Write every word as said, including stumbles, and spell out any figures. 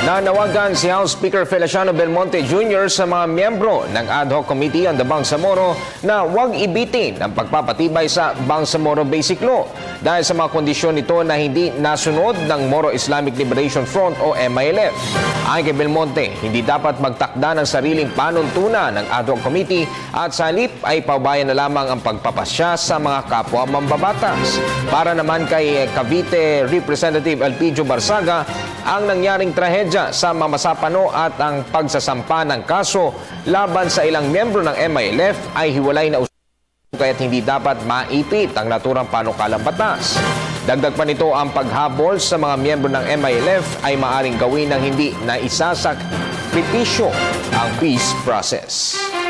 Nanawagan si House Speaker Feliciano Belmonte Junior sa mga miyembro ng Ad Hoc Committee on the Bangsamoro na huwag ibitin ang pagpapatibay sa Bangsamoro Basic Law dahil sa mga kondisyon nito na hindi nasunod ng Moro Islamic Liberation Front o M I L F. Ayon kay Belmonte, hindi dapat magtakda ng sariling panuntunan ng Ad Hoc Committee at sa halip ay paubayan na lamang ang pagpapasya sa mga kapwa mambabatas. Para naman kay Cavite Representative Elpidio Barsaga, ang nangyaring trahedya sa Mamasapano at ang pagsasampa ng kaso laban sa ilang miyembro ng M I L F ay hiwalay na usapan kaya't hindi dapat maipit ang naturang panukalang batas. Dagdag pa nito, ang paghabol sa mga miyembro ng M I L F ay maaaring gawin ng hindi na isasakripisyo ang peace process.